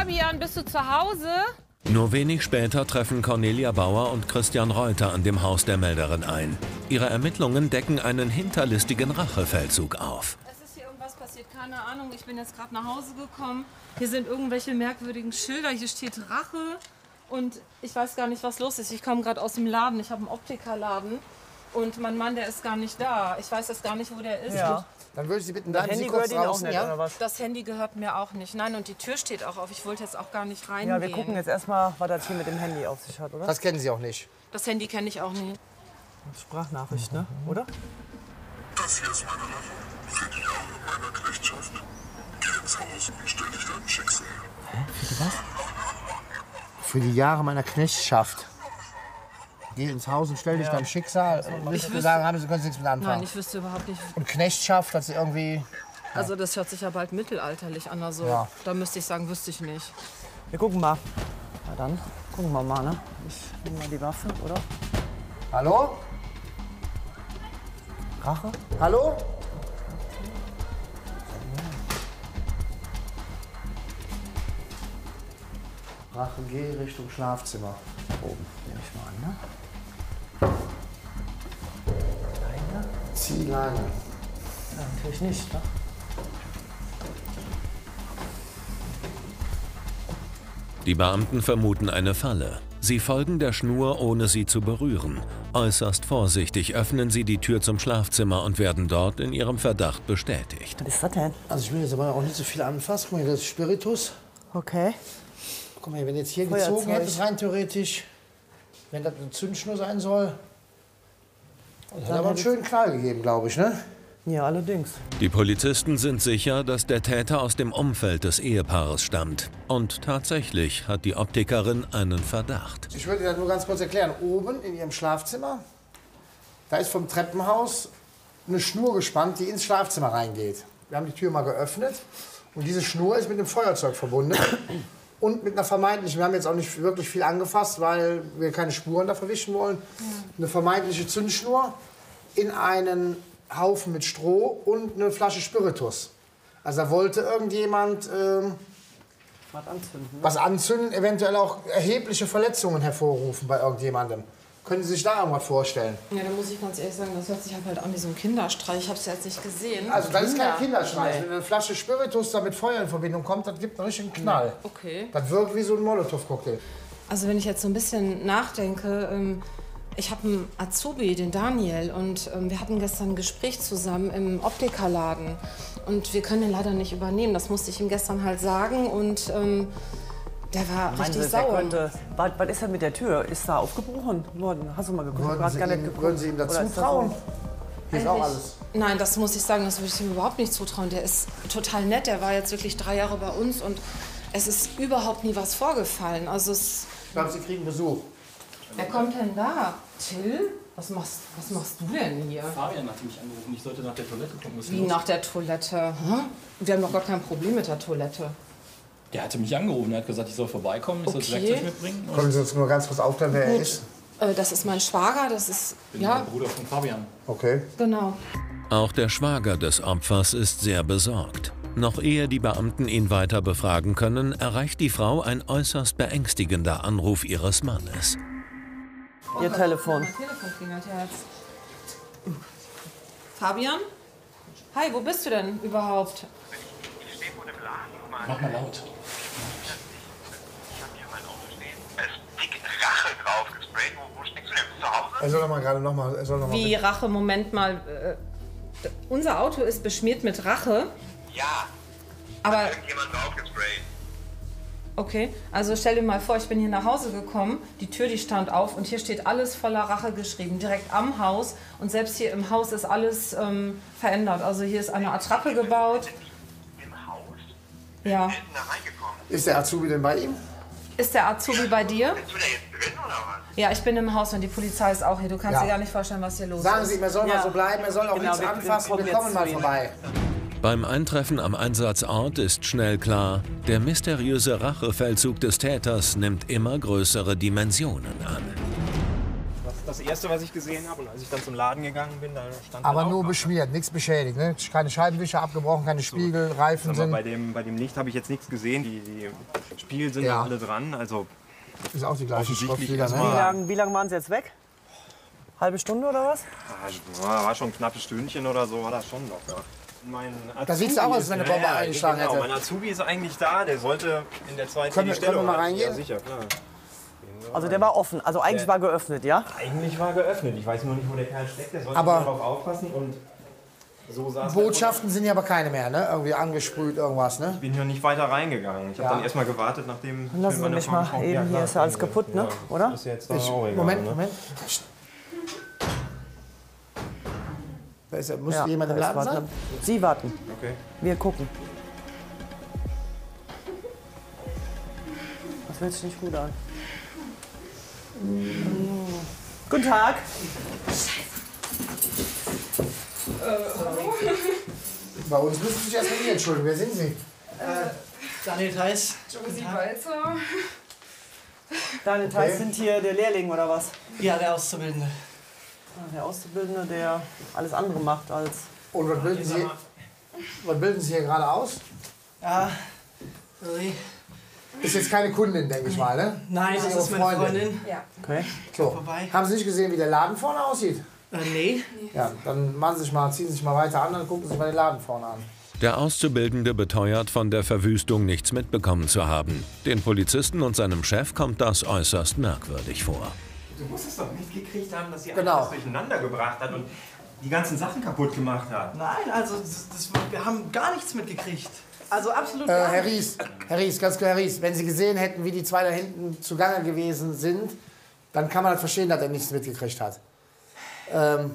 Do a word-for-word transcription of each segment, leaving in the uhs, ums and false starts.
Fabian, bist du zu Hause? Nur wenig später treffen Cornelia Bauer und Christian Reuter an dem Haus der Melderin ein. Ihre Ermittlungen decken einen hinterlistigen Rachefeldzug auf. Es ist hier irgendwas passiert, keine Ahnung. Ich bin jetzt gerade nach Hause gekommen. Hier sind irgendwelche merkwürdigen Schilder. Hier steht Rache. Und ich weiß gar nicht, was los ist. Ich komme gerade aus dem Laden. Ich habe einen Optikerladen. Und mein Mann, der ist gar nicht da. Ich weiß jetzt gar nicht, wo der ist. Ja. Dann würde ich Sie bitten, Das bleiben Handy Sie kurz gehört Ihnen auch draußen, nicht, ja? oder was? Das Handy gehört mir auch nicht. Nein, und die Tür steht auch auf. Ich wollte jetzt auch gar nicht reingehen. Ja, wir gucken jetzt erstmal, was das hier mit dem Handy auf sich hat, oder? Das kennen Sie auch nicht. Das Handy kenne ich auch nicht. Sprachnachricht, ne? Oder? Das hier ist meine Rache. Für die Jahre meiner Knechtschaft. Geh ins Haus und stell dich deinem Schicksal. Hä? Für die was? Für die Jahre meiner Knechtschaft. Geh ins Haus und stell dich Ja. deinem Schicksal. Ich würde sagen, haben Sie, können Sie nichts mit anfangen. Nein, ich wüsste überhaupt nicht. Und Knechtschaft, dass Sie irgendwie... Also das hört sich ja bald mittelalterlich an. Also Ja. da müsste ich sagen, wüsste ich nicht. Wir gucken mal. Na dann, gucken wir mal, ne? Ich nehme mal die Waffe, oder? Hallo? Rache? Hallo? Rache, geh Richtung Schlafzimmer. Oben, nehme ich mal an, ne? Leine? Zieh Leine. Ja, natürlich nicht, ne? Die Beamten vermuten eine Falle. Sie folgen der Schnur, ohne sie zu berühren. Äußerst vorsichtig öffnen sie die Tür zum Schlafzimmer und werden dort in ihrem Verdacht bestätigt. Was ist das denn? Also ich will jetzt aber auch nicht so viel anfassen. Guck mal, das ist Spiritus. Okay. Guck mal, wenn jetzt hier Feuerzeug. gezogen hätte, rein theoretisch, wenn das eine Zündschnur sein soll, das hat aber einen schönen Knall gegeben, glaube ich, ne? Ja, allerdings. Die Polizisten sind sicher, dass der Täter aus dem Umfeld des Ehepaares stammt. Und tatsächlich hat die Optikerin einen Verdacht. Ich würde das nur ganz kurz erklären. Oben in ihrem Schlafzimmer, da ist vom Treppenhaus eine Schnur gespannt, die ins Schlafzimmer reingeht. Wir haben die Tür mal geöffnet und diese Schnur ist mit einem Feuerzeug verbunden und mit einer vermeintlichen, wir haben jetzt auch nicht wirklich viel angefasst, weil wir keine Spuren da verwischen wollen, eine vermeintliche Zündschnur in einen Haufen mit Stroh und eine Flasche Spiritus. Also da wollte irgendjemand ähm, Was anzünden, ne? was anzünden, eventuell auch erhebliche Verletzungen hervorrufen bei irgendjemandem. Können Sie sich da irgendwas vorstellen? Ja, da muss ich ganz ehrlich sagen, das hört sich halt an wie so ein Kinderstreich. Ich habe es jetzt nicht gesehen. Also das ist kein Kinderstreich. Nee. Wenn eine Flasche Spiritus da mit Feuer in Verbindung kommt, das gibt einen richtigen Knall. Okay. Das wirkt wie so ein Molotow-Cocktail. Also wenn ich jetzt so ein bisschen nachdenke, ähm, ich habe einen Azubi, den Daniel, und ähm, wir hatten gestern ein Gespräch zusammen im Optikerladen. Und wir können den leider nicht übernehmen. Das musste ich ihm gestern halt sagen. Und ähm, der war Meinen richtig Sie, der sauer. könnte, was, was ist denn mit der Tür? Ist da aufgebrochen worden? Hast du mal geguckt? Würden Grad Sie, gar nicht ihm, geguckt. würden Sie ihm Oder dazu ist das trauen? so? Hier ist auch Eigentlich- alles. Nein, das muss ich sagen, das würde ich ihm überhaupt nicht zutrauen. Der ist total nett. Der war jetzt wirklich drei Jahre bei uns und es ist überhaupt nie was vorgefallen. Also es, Ich glaube, Sie kriegen Besuch. wer kommt denn da? Till? Was machst, was machst du denn hier? Fabian hatte mich angerufen, ich sollte nach der Toilette gucken. Was ist Wie los? nach der Toilette? Hm? Wir haben doch gar kein Problem mit der Toilette. Der hatte mich angerufen, er hat gesagt, ich soll vorbeikommen, ich soll das Okay. Werkzeug mitbringen. Und Können Sie uns nur ganz kurz aufklären, wer er ist? Äh, das ist mein Schwager, das ist, ich bin ja, der Bruder von Fabian. Okay. genau. Auch der Schwager des Opfers ist sehr besorgt. Noch ehe die Beamten ihn weiter befragen können, erreicht die Frau ein äußerst beängstigender Anruf ihres Mannes. Ihr Telefon. Mein Telefon klingelt ja jetzt. Fabian? Hi, wo bist du denn überhaupt? Ich stehe vor dem Laden. Mann. Mach mal laut. Ich hab hier mein Auto stehen. Es ist dick Rache drauf gesprayt. Wo, wo steckst du denn? Zu Hause? Er soll doch mal gerade noch mal. Er soll noch mal Wie Rache? Moment mal. Äh, unser Auto ist beschmiert mit Rache. Ja. Aber Irgendjemand drauf gesprayt. okay, also stell dir mal vor, ich bin hier nach Hause gekommen, die Tür, die stand auf und hier steht alles voller Rache geschrieben, direkt am Haus. Und selbst hier im Haus ist alles ähm, verändert. Also hier ist eine Attrappe gebaut. Im Haus? Ja. Wer ist denn da reingekommen? Ist der Azubi denn bei ihm? Ist der Azubi bei dir? Bist du da jetzt drin oder was? Ja, ich bin im Haus und die Polizei ist auch hier. Du kannst Ja. dir gar nicht vorstellen, was hier los Sagen ist. Sie ihm, er soll mal Ja. so bleiben, er soll auch Genau, nichts wir- wir anfassen. kommen Wir jetzt kommen mal zu Ihnen. vorbei. Beim Eintreffen am Einsatzort ist schnell klar, der mysteriöse Rachefeldzug des Täters nimmt immer größere Dimensionen an. das Erste, was ich gesehen habe. Und als ich dann zum Laden gegangen bin, da stand Aber dann auch nur was. beschmiert, nichts beschädigt. Ne? Keine Scheibenwischer abgebrochen, keine Spiegel, Reifen Aber sind. bei dem, bei dem Licht habe ich jetzt nichts gesehen. Die, die Spiegel sind Ja. noch alle dran. Also Ist auch die gleiche Schrift offensichtlich wieder. erstmal- Wie Ne? lange wie lang waren Sie jetzt weg? Halbe Stunde oder was? ja, war schon ein knappes Stündchen oder so, war das schon locker. Mein Da sieht's auch aus, ist- wenn eine ja, Bombe ja, eingeschlagen genau, hätte. Mein Azubi ist eigentlich da, der sollte in der zweiten Können wir- die Stelle können wir mal haben. reingehen? Ja, sicher, klar. Also der war offen, also eigentlich Der- war geöffnet, ja? Eigentlich war geöffnet. Ich weiß nur nicht, wo der Kerl steckt. Der sollte Aber- darauf aufpassen und so saß Botschaften sind ja aber keine mehr, ne? Irgendwie angesprüht, irgendwas, ne? Ich bin hier nicht weiter reingegangen. Ich habe Ja. dann erstmal gewartet, nachdem. Dann lassen Sie meine mich Frau mal gesprochen- eben, Ja, hier klar, ist ja alles können Sie. kaputt, ne? Ja, Oder? Ist jetzt Ich, auch egal, Moment, ne? Moment. Psst. Wer ist, muss Ja, jemand im da ist Laden was. sein? Sie warten, Okay. wir gucken. Das fühlt sich nicht gut an. Guten Tag. Bei uns müssen Sie sich erst mal hier entschuldigen. Wer sind Sie? Daniel Theiss. Josie Walzer. Deine Teils sind hier der Lehrling oder was? Ja, der Auszubildende. Ah, Der Auszubildende, der alles andere macht als... Und was bilden Sie, was bilden Sie hier gerade aus? Ja, sorry. Ist jetzt keine Kundin, denke ich mal, ne? Nein, das Ihre ist meine Freundin. Ja. Okay. So. Vorbei. Haben Sie nicht gesehen, wie der Laden vorne aussieht? Äh, nee. Ja, dann machen Sie sich mal, ziehen Sie sich mal weiter an, dann gucken Sie sich mal den Laden vorne an. Der Auszubildende beteuert, von der Verwüstung nichts mitbekommen zu haben. Den Polizisten und seinem Chef kommt das äußerst merkwürdig vor. Du musst es doch mitgekriegt haben, dass sie Genau. alles durcheinander gebracht hat und die ganzen Sachen kaputt gemacht hat. Nein, also das, das, wir haben gar nichts mitgekriegt. Also absolut Äh, gar Herr nichts. Ries, Herr Ries, ganz klar, Herr Ries, wenn Sie gesehen hätten, wie die zwei da hinten zugange gewesen sind, dann kann man halt verstehen, dass er nichts mitgekriegt hat. Ähm,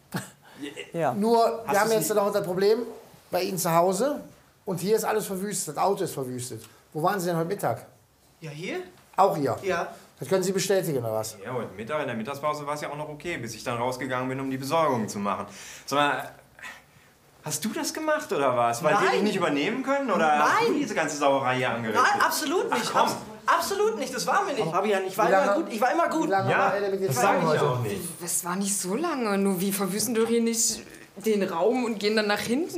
Ja. nur, wir haben du's jetzt noch unser Problem bei Ihnen zu Hause und hier ist alles verwüstet, das Auto ist verwüstet. Wo waren Sie denn heute Mittag? Ja, hier? Auch hier? Ja. Das können Sie bestätigen, oder was? Ja, heute Mittag, in der Mittagspause war es ja auch noch okay, bis ich dann rausgegangen bin, um die Besorgung zu machen. Sag mal, hast du das gemacht oder was? Weil wir Nein. dich nicht übernehmen können? Oder hast du Nein. diese ganze Sauerei hier angerichtet? Nein, absolut nicht. Ach, komm. Abs absolut nicht, das waren wir nicht. Fabian, ich war Wie lange- immer gut. Ich war immer Wie gut. lange Ja, war er denn mit dir das zusammen sage ich heute? auch nicht. Das war nicht so lange. Nur wir verwüsten doch hier nicht den Raum und gehen dann nach hinten.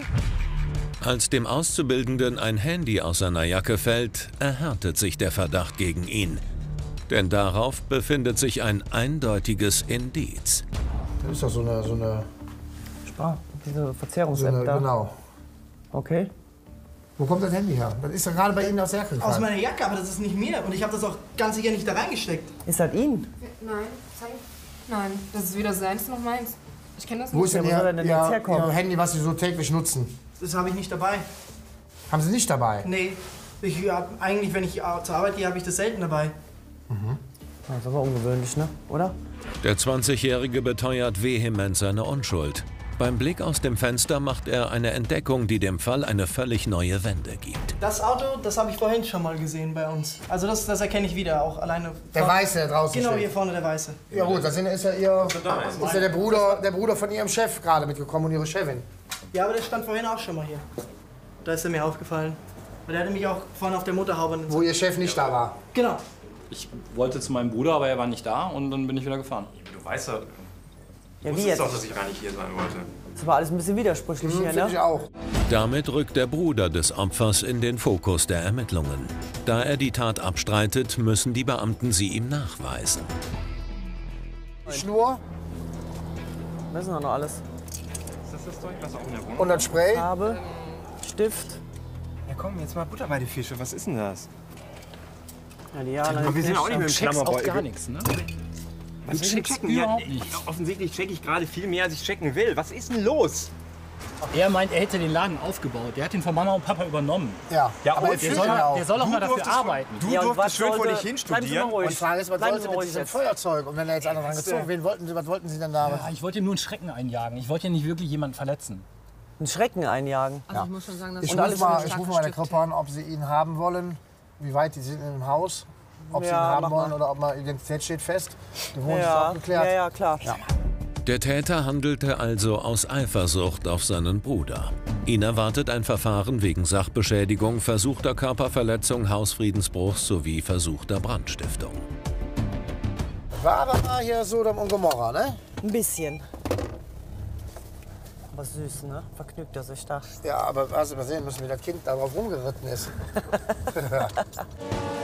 Als dem Auszubildenden ein Handy aus seiner Jacke fällt, erhärtet sich der Verdacht gegen ihn. Denn darauf befindet sich ein eindeutiges Indiz. Das ist doch so eine, so eine, Ah, diese so Verzerrungs-App eine da. genau. Okay. Wo kommt das Handy her? Das ist doch gerade bei Ihnen aus der Jacke Aus gefallen. meiner Jacke, aber das ist nicht mir. Und ich habe das auch ganz sicher nicht da reingesteckt. Ist das ihn? Nein, zeig. Nein, das ist weder seins noch meins. Ich kenne das Wo nicht. ist denn wo Ihr, soll er denn Ihr, jetzt herkommen? Ihr Handy, was Sie so täglich nutzen? Das habe ich nicht dabei. Haben Sie nicht dabei? Nee. Ich hab, eigentlich, wenn ich zur Arbeit gehe, habe ich das selten dabei. Das ist aber ungewöhnlich, ne? Oder? Der zwanzigjährige beteuert vehement seine Unschuld. Beim Blick aus dem Fenster macht er eine Entdeckung, die dem Fall eine völlig neue Wende gibt. Das Auto, das habe ich vorhin schon mal gesehen bei uns. Also das, das erkenne ich wieder, auch alleine. Der vor- Weiße, der draußen Genau, steht. hier vorne der Weiße. Ja gut, da sind- ist ja, ihr, da. ist ja der, Bruder, der Bruder von Ihrem Chef gerade mitgekommen und Ihre Chefin. Ja, aber der stand vorhin auch schon mal hier. Da ist er mir aufgefallen. Weil der hatte mich auch vorne auf der Motorhaube. Wo Ihr Chef nicht da war. Genau. Ich wollte zu meinem Bruder, aber er war nicht da und dann bin ich wieder gefahren. Du weißt doch, du Ja, wie wusstest jetzt? doch, dass ich gar nicht hier sein wollte. Das war alles ein bisschen widersprüchlich hier, Finde ich ne? auch. Damit rückt der Bruder des Opfers in den Fokus der Ermittlungen. Da er die Tat abstreitet, müssen die Beamten sie ihm nachweisen. Die Schnur Das ist doch noch alles. Ist das das Zeug, was auch in der Wohnung? und das Spray. Farbe, Stift. Ja komm, jetzt mal Butter bei die Fische. Was ist denn das? Ja, die Jahre Aber wir sind auch nicht mit dem Checkst auch Klammerbeutel. gar nichts, ne? Was Du will ich checkst checken? überhaupt Ja, nichts. offensichtlich checke ich gerade viel mehr, als ich checken will. Was ist denn los? Er meint, er hätte den Laden aufgebaut. Der hat den von Mama und Papa übernommen. Ja, Ja, aber und er der fühlt soll, ja auch. der soll auch Du mal dafür durftest- arbeiten. Du Ja, und durftest was schön vor sollte- dich hin Bleiben Sie mal studieren. ruhig. Und die Frage ist, was Bleiben sollte Sie mit ruhig diesem jetzt. Feuerzeug? Und wenn er jetzt einer dran gezogen, wen wollten Sie, was wollten Sie denn da? Ja, ich wollte ihm nur einen Schrecken einjagen. Ich wollte ja nicht wirklich jemanden verletzen. Einen Schrecken einjagen. Also ich muss schon sagen, dass Ich das rufe alles mal, schon ich stark rufe mal der gestiftet. Gruppe an, ob sie ihn haben wollen, wie weit die sind in dem Haus, ob sie ihn Ja, haben mach wollen mal. oder ob mal Identität steht fest. Die Wohnung ist Ja, auch geklärt. ja, ja, klar. Der Täter handelte also aus Eifersucht auf seinen Bruder. Ihn erwartet ein Verfahren wegen Sachbeschädigung, versuchter Körperverletzung, Hausfriedensbruchs sowie versuchter Brandstiftung. War aber mal hier Sodom und Gomorra, ne? Ein bisschen. Aber süß, ne? Vergnügt er sich da. Ja, aber hast du mal sehen müssen, wie das Kind darauf rumgeritten ist.